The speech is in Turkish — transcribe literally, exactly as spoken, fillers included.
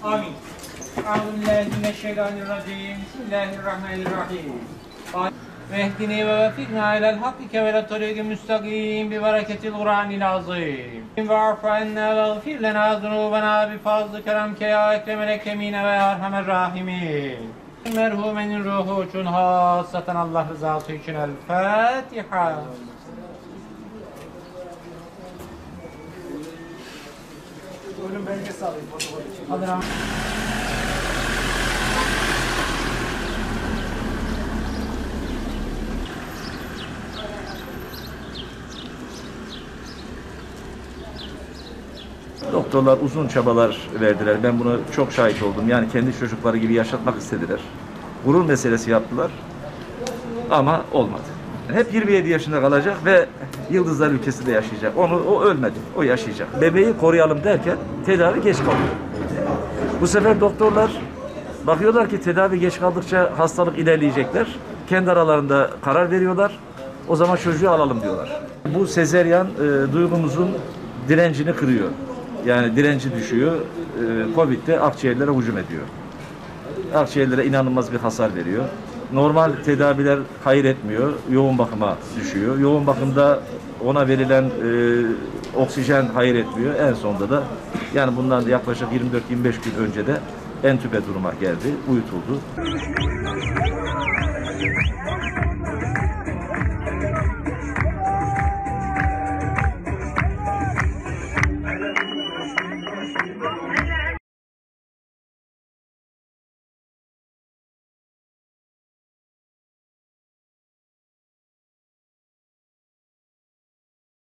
Amin. Euzubillahimineşşeytanirracim. Bismillahirrahmanirrahim. Vehdini ve vefikna ilel hakkike ve le tariki müstakim bi bereketil Kur'anil azim. Ve afu enna ve gfir lena zunubena bi fazlı keremke ya ekremel eklemine ve ya erhamer rahimin. Merhumenin ruhu için hasaten Allah rızası için el Fatiha. Ölüm belgesi alayım. Hadi rahmet. Doktorlar uzun çabalar verdiler. Ben buna çok şahit oldum. Yani kendi çocukları gibi yaşatmak istediler. Gurur meselesi yaptılar. Ama olmadı. Hep yirmi yedi yaşında kalacak ve Yıldızlar ülkesinde yaşayacak. Onu, o ölmedi. O yaşayacak. Bebeği koruyalım derken tedavi geç kalıyor. Bu sefer doktorlar bakıyorlar ki tedavi geç kaldıkça hastalık ilerleyecekler. Kendi aralarında karar veriyorlar. O zaman çocuğu alalım diyorlar. Bu sezeryan e, duygumuzun direncini kırıyor. Yani direnci düşüyor. E, Covid'de akciğerlere hücum ediyor. Akciğerlere inanılmaz bir hasar veriyor. Normal tedaviler hayır etmiyor. Yoğun bakıma düşüyor. Yoğun bakımda ona verilen e, oksijen hayır etmiyor. En sonunda da yani bundan da yaklaşık yirmi dört yirmi beş gün önce de entübe duruma geldi. Uyutuldu.